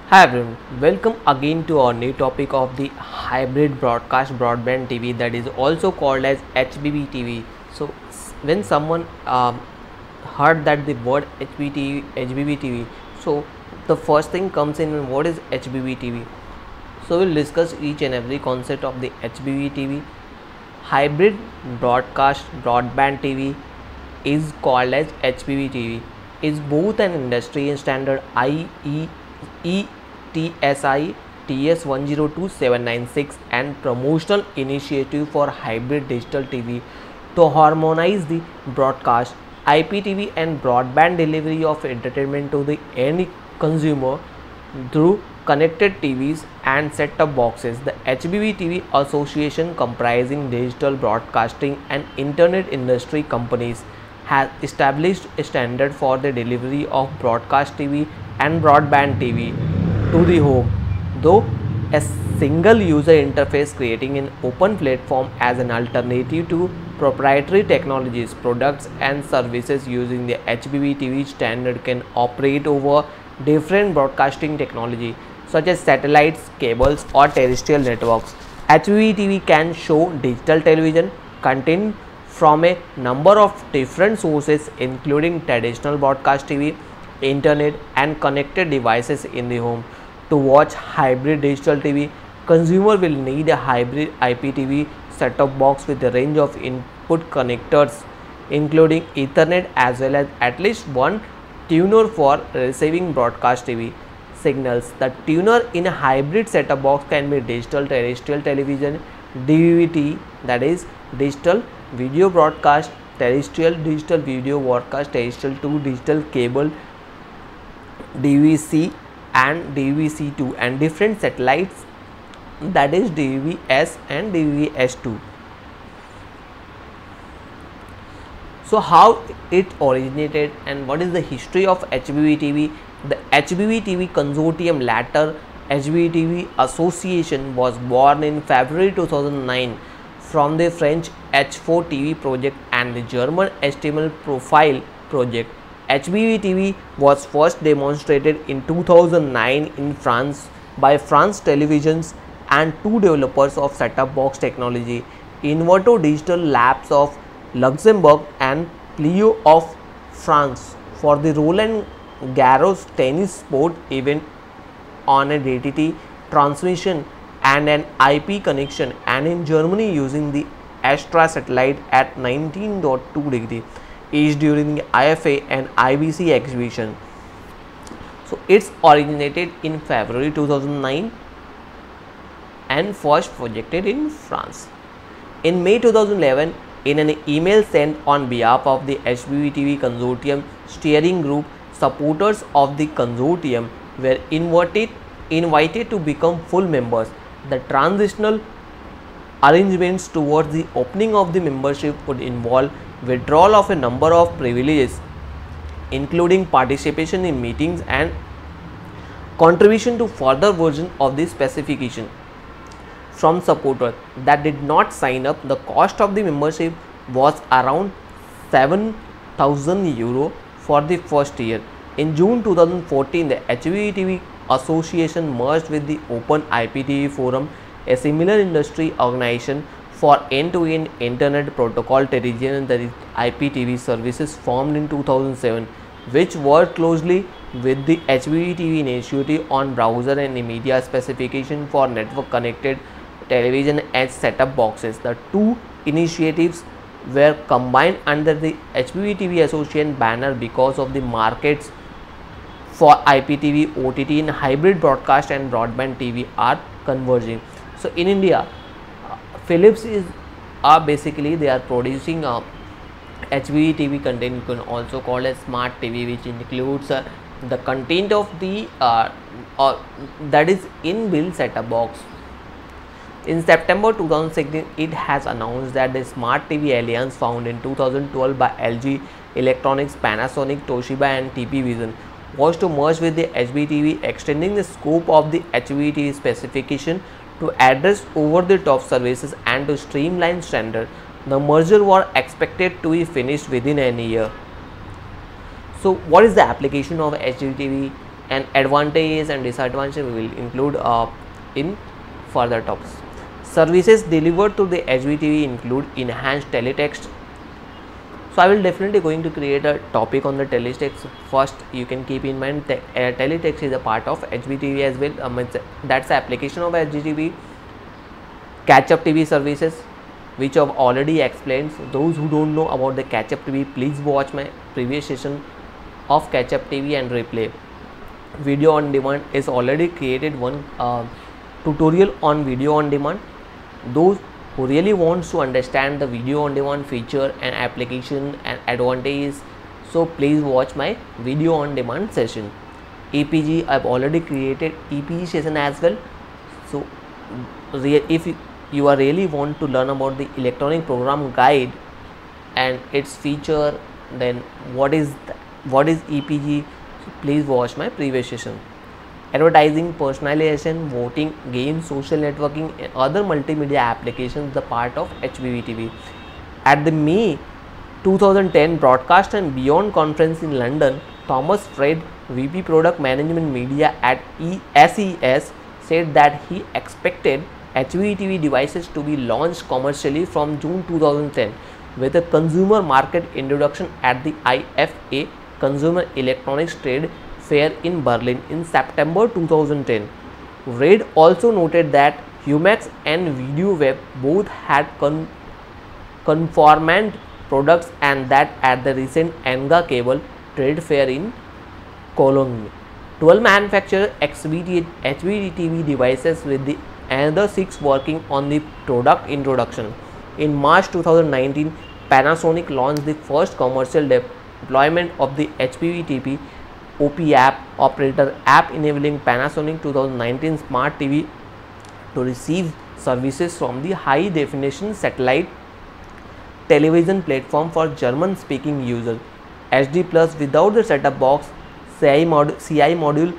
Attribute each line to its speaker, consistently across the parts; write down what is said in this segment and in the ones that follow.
Speaker 1: Hi everyone, welcome again to our new topic of the hybrid broadcast broadband TV, that is also called as HbbTV. So when someone heard that the word HbbTV, so the first thing comes in, what is HbbTV? So we'll discuss each and every concept of the HbbTV. Hybrid broadcast broadband TV is called as HbbTV. Is both an industry standard ETSI TS 102796 and promotional initiative for hybrid digital TV to harmonize the broadcast, IPTV and broadband delivery of entertainment to the end consumer through connected TVs and set-top boxes. The HbbTV Association, comprising digital broadcasting and internet industry companies, has established a standard for the delivery of broadcast TV and broadband TV to the home, though a single user interface, creating an open platform as an alternative to proprietary technologies. Products and services using the HbbTV standard can operate over different broadcasting technology such as satellites, cables or terrestrial networks. HbbTV can show digital television content from a number of different sources, including traditional broadcast TV, internet and connected devices in the home. To watch hybrid digital TV, consumer will need a hybrid IPTV set-top box with a range of input connectors, including Ethernet, as well as at least one tuner for receiving broadcast TV signals. The tuner in a hybrid set-top box can be digital terrestrial television, DVB-T, that is digital video broadcast, terrestrial digital video broadcast, terrestrial to digital cable, DVB-C and DVB-C2, and different satellites, that is DVB-S and DVB-S2. So how it originated and what is the history of HbbTV? The HbbTV consortium, later HbbTV Association, was born in February 2009 from the French H4TV project and the German HTML profile project. HbbTV was first demonstrated in 2009 in France by France Televisions and two developers of set-top box technology, Inverto Digital Labs of Luxembourg and Plio of France, for the Roland Garros tennis sport event on a DTT transmission and an IP connection, and in Germany using the Astra satellite at 19.2 degree each during the IFA and IBC exhibition. So it's originated in February 2009 and first projected in France. In May 2011, in an email sent on behalf of the HbbTV consortium steering group, supporters of the consortium were invited to become full members. The transitional arrangements towards the opening of the membership would involve withdrawal of a number of privileges, including participation in meetings and contribution to further version of the specification from supporters that did not sign up. The cost of the membership was around €7,000 for the first year. In June 2014, the HbbTV Association merged with the Open IPTV Forum, a similar industry organization for end-to-end internet protocol terrestrial, that is IPTV services, formed in 2007, which worked closely with the HbbTV initiative on browser and media specification for network connected television and set-top boxes. The two initiatives were combined under the HbbTV Association banner because of the markets for IPTV, OTT and hybrid broadcast and broadband TV are converging. So in India, Philips is basically they are producing HbbTV content, you can also call as smart TV, which includes the content of the that is inbuilt set-top box. In September 2016, it has announced that the Smart TV Alliance, found in 2012 by LG Electronics, Panasonic, Toshiba and TP Vision, was to merge with the HbbTV, extending the scope of the HbbTV specification to address over-the-top services and to streamline standard. The merger was expected to be finished within a year. So what is the application of HbbTV and advantages and disadvantages we will include in further talks. Services delivered through the HbbTV include enhanced teletext. So I will definitely going to create a topic on the teletext. First, you can keep in mind that teletext is a part of HbbTV as well. That's the application of HbbTV. Catch-up TV services, which I've already explained. So those who don't know about the catch-up TV, please watch my previous session of catch-up TV and replay. Video on demand is already created one tutorial on video on demand. Those who really wants to understand the video on demand feature and application and advantages, so please watch my video on demand session. EPG, I've already created EPG session as well. So if you are really want to learn about the electronic program guide and its feature, then what is EPG, so please watch my previous session. Advertising, personalization, voting, games, social networking and other multimedia applications, the part of HbbTV. At the May 2010 Broadcast and Beyond conference in London, Thomas Fred, VP Product Management Media at SES, said that he expected HbbTV devices to be launched commercially from June 2010 with a consumer market introduction at the IFA Consumer Electronics Trade Fair in Berlin in September 2010. Reid also noted that Humax and VideoWeb both had conformant products and that at the recent ENGA Cable Trade Fair in Cologne, 12 manufacturers exhibited HbbTV devices with the another 6 working on the product introduction. In March 2019, Panasonic launched the first commercial deployment of the HbbTV OP app operator app, enabling Panasonic 2019 smart TV to receive services from the high definition satellite television platform for German speaking users. HD Plus without the setup box, CI module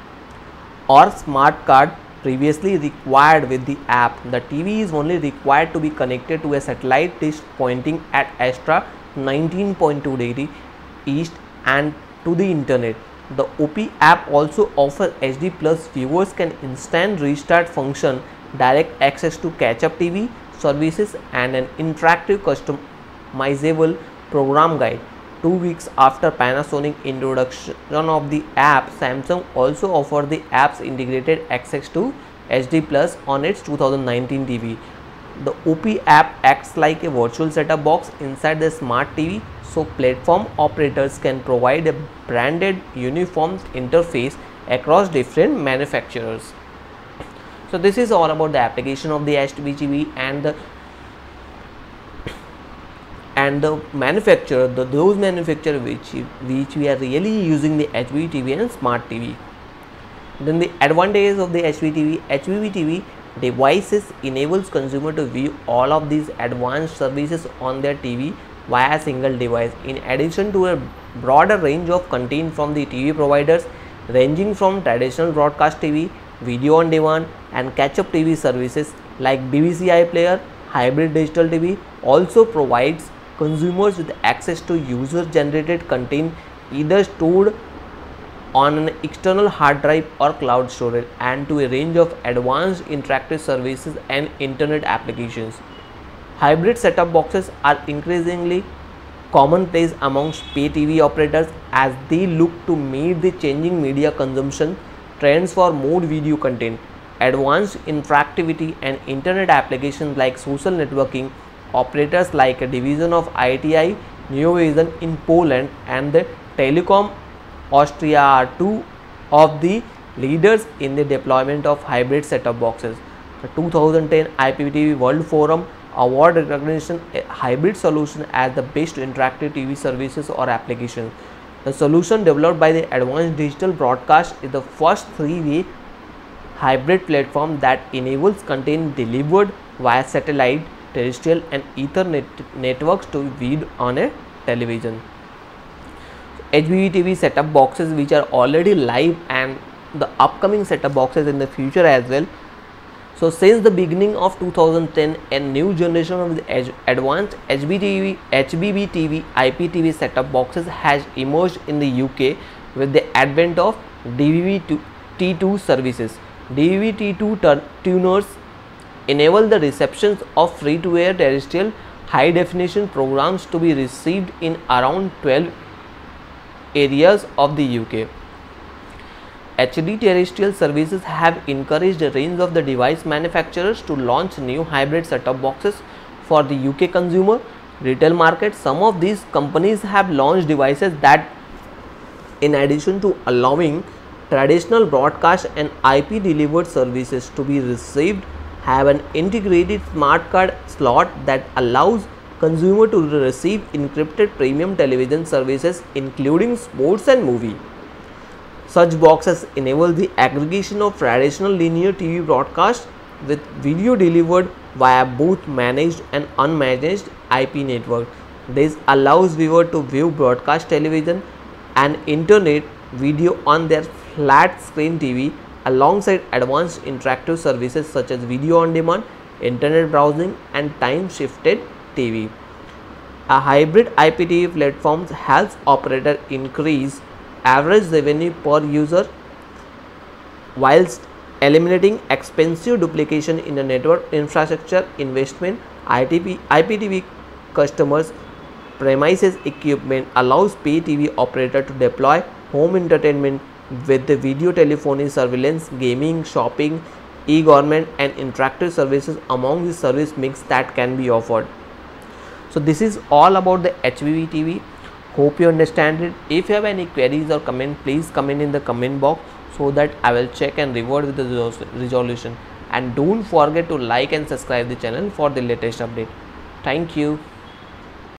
Speaker 1: or smart card previously required with the app. The TV is only required to be connected to a satellite dish pointing at Astra 19.2 degree east and to the internet. The OP app also offers HD Plus viewers can instant restart function, direct access to catch-up TV services and an interactive customizable program guide. 2 weeks after Panasonic introduction of the app, Samsung also offered the app's integrated access to HD Plus on its 2019 TV. The OP app acts like a virtual setup box inside the smart TV, so platform operators can provide a branded uniform interface across different manufacturers. So this is all about the application of the HbbTV and the manufacturer, those manufacturers which we are really using the HbbTV and smart TV. Then the advantages of the HbbTV devices enables consumer to view all of these advanced services on their TV via a single device, in addition to a broader range of content from the TV providers ranging from traditional broadcast TV, video on demand and catch-up TV services like BBC iPlayer. Hybrid digital TV also provides consumers with access to user generated content either stored on an external hard drive or cloud storage, and to a range of advanced interactive services and internet applications. Hybrid set-top boxes are increasingly commonplace amongst pay TV operators as they look to meet the changing media consumption trends for more video content, advanced interactivity and internet applications like social networking. Operators like a division of ITI Neovision in Poland and the Telekom Austria are two of the leaders in the deployment of hybrid set-top boxes. The 2010 IPTV World Forum Award recognition a hybrid solution as the best interactive TV services or applications. The solution developed by the Advanced Digital Broadcast is the first three-way hybrid platform that enables content delivered via satellite, terrestrial and Ethernet networks to be viewed on a television. HbbTV set-top boxes which are already live and the upcoming set-top boxes in the future as well. So since the beginning of 2010, a new generation of the advanced HbbTV IPTV set-top boxes has emerged in the UK with the advent of DVB-T2 services. DVB-T2 tuners enable the reception of free-to-air terrestrial high-definition programs to be received in around 12 areas of the UK. HD terrestrial services have encouraged a range of the device manufacturers to launch new hybrid set-top boxes for the UK consumer retail market. Some of these companies have launched devices that, in addition to allowing traditional broadcast and IP delivered services to be received, have an integrated smart card slot that allows consumer to receive encrypted premium television services including sports and movie. Such boxes enable the aggregation of traditional linear TV broadcast with video delivered via both managed and unmanaged IP network. This allows viewer to view broadcast television and internet video on their flat screen TV alongside advanced interactive services such as video on demand, internet browsing and time shifted TV. A hybrid IPTV platform helps operator increase average revenue per user whilst eliminating expensive duplication in the network infrastructure investment. IPTV customers premises equipment allows pay TV operator to deploy home entertainment with the video telephony, surveillance, gaming, shopping, e-government and interactive services among the service mix that can be offered. So this is all about the HbbTV. Hope you understand it. If you have any queries or comment, please comment in the comment box so that I will check and revert with the resolution. And don't forget to like and subscribe the channel for the latest update. Thank you.